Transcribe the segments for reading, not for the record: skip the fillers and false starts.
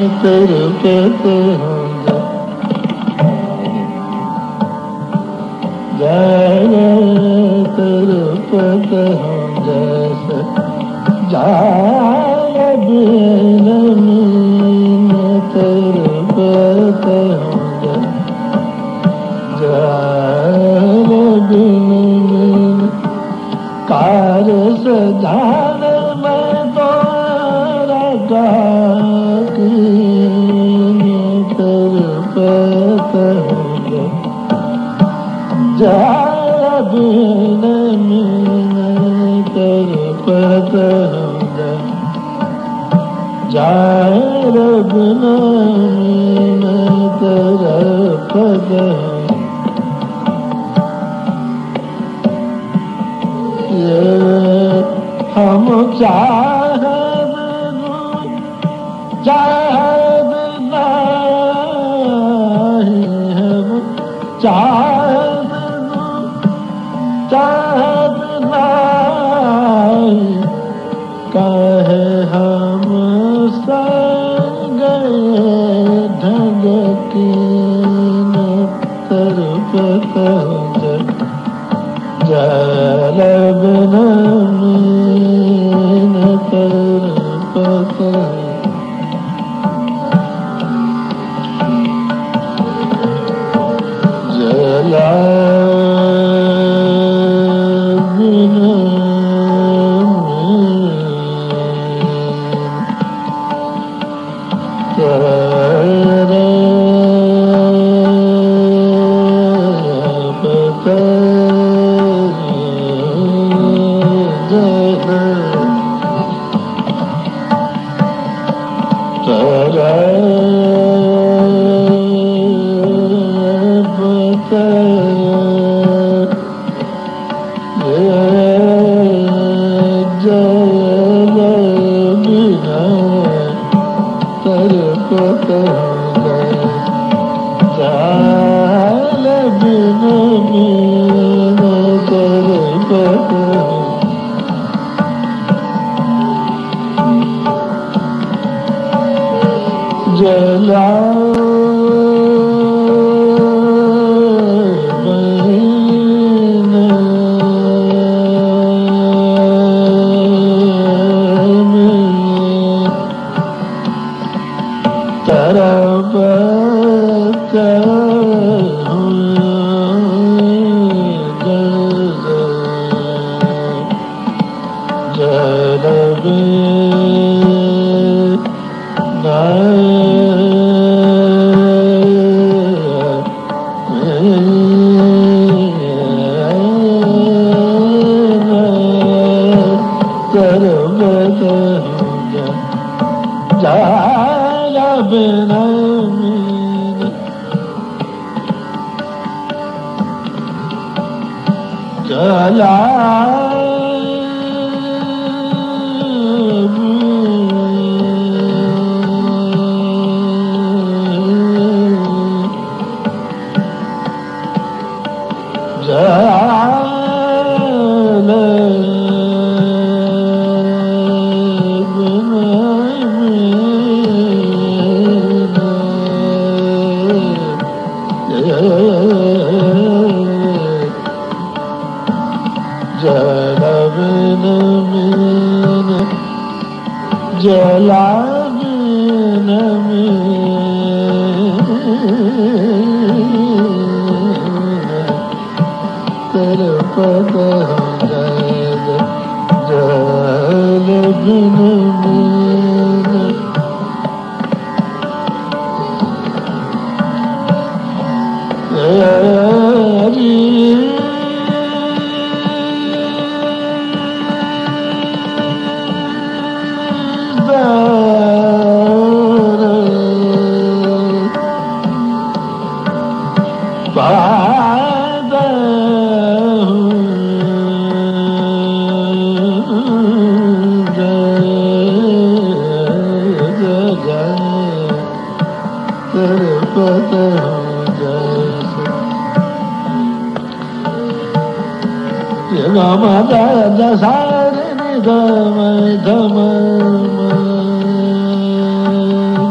तड़पत हूँ तड़पत हूँ जैसे जाए बिन मीन तड़पत हूँ जाए बिन मीन कार सजान में तो डाकी तड़पत हूँ जाए बिन मीन तड़पत हूँ जाए बिन मीन तड़पत हूँ हम चाहत नहीं हम चाहत नहीं कहे हम संग ढंग की तड़पत जल बिन मीन तड़पत जल बिन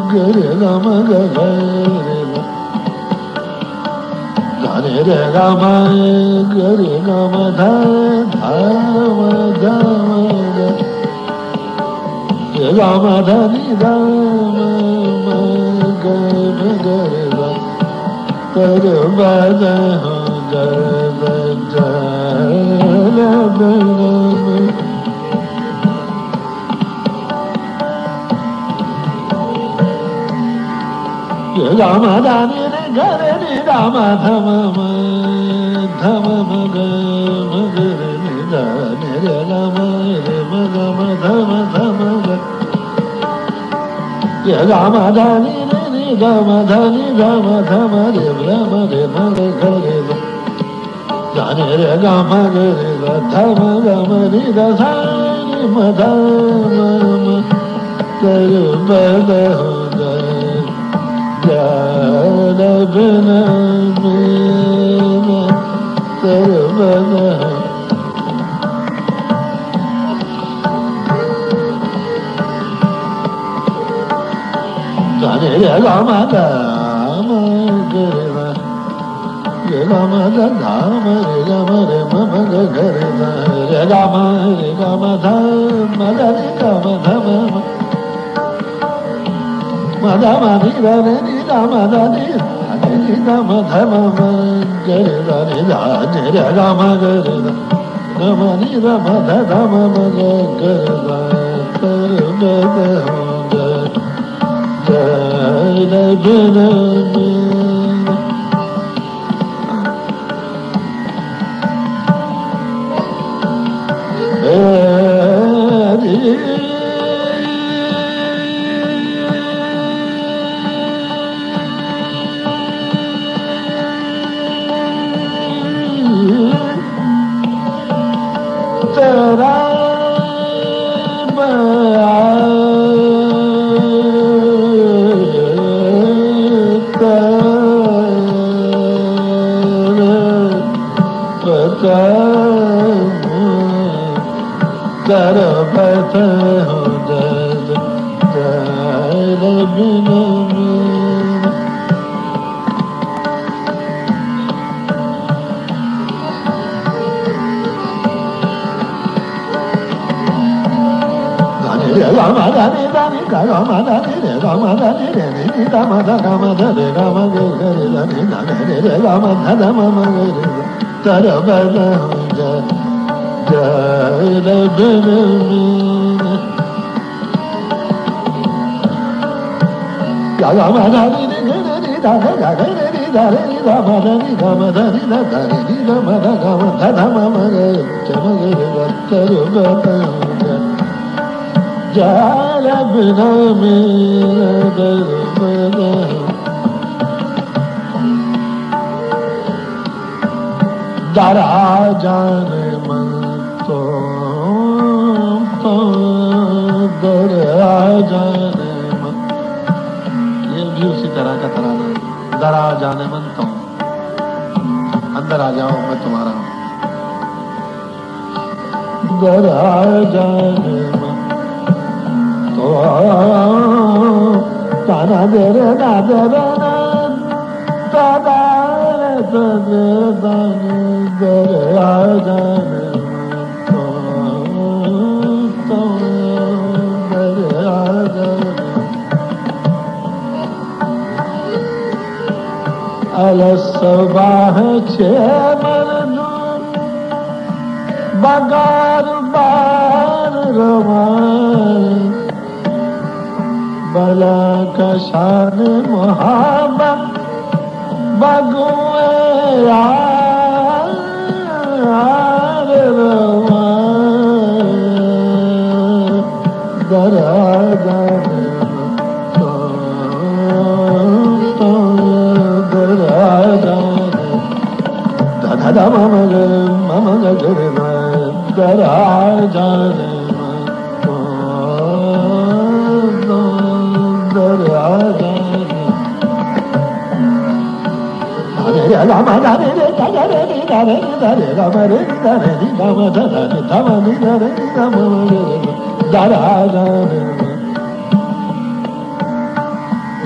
gare gama gare dhani re gama gare gama dha dhama dhama re gama dhani dhama gare gare gare tere bada gare jale Rama Dani Gare Ni Rama Dhama Dhama Maga Magare Ni Dani Rama Rama Dhama Dhama Rama Dani Ni Rama Dhani Rama Dhama Rama Rama Gare Dani Rama Gare Dhama Rama Ni Dhani Madhama Gare Bada Jala bina mina sarvana Jane Rama Dama Gareva Rama Dama Rama Rama Gareva Rama Rama Dama Rama Dama Madama ni dani ni dama dani ni dama dama gare dani dani dama gare dama ni dama dama gare dani jale bina Dara jane man to dara jane man ये भी उसी तरह का तराना दरा जाने मन तो अंदर आ जाओ मैं तुम्हारा दरा जाने मन तो ताना दरे ना दरे ना तादा दरे दाने दरा जाने मन तो दरा जाने अलसबाह छे मरनु बगार बार रवान बला कशान मोहब्बत बगुए यार रवान दरा जाने da mama ga gare ma dara jane ma dara jane are ga ma ga re ga ga re ga re ga re ga ma re ga re ga ma da da da ma ni ga re ga ma re dara jane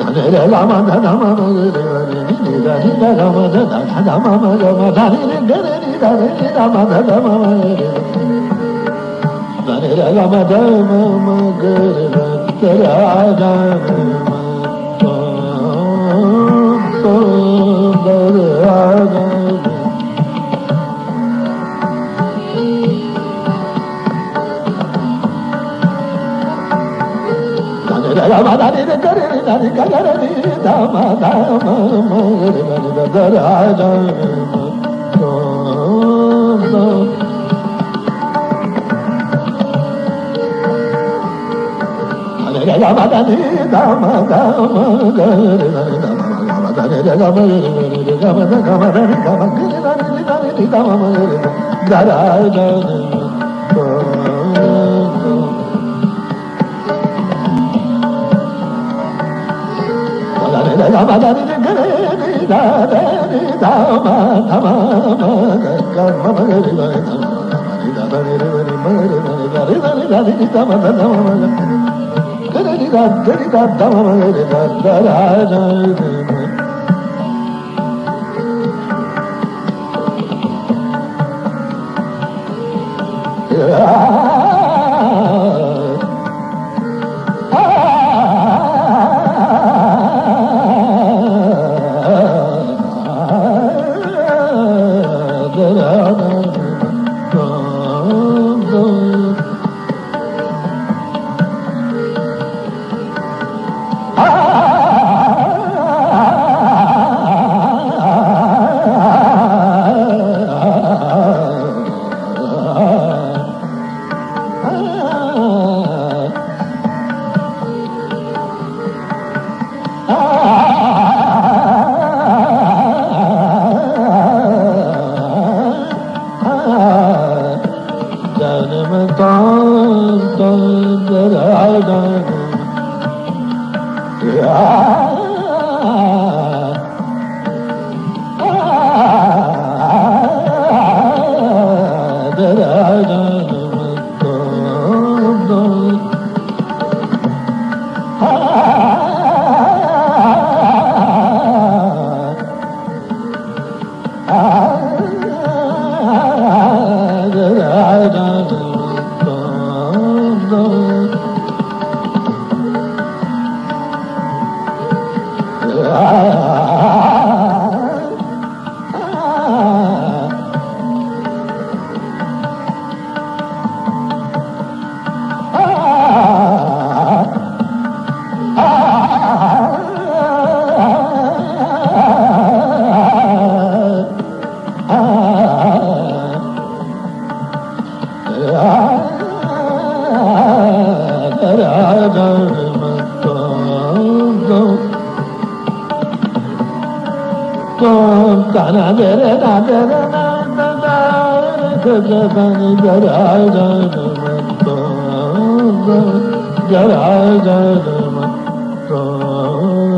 Jara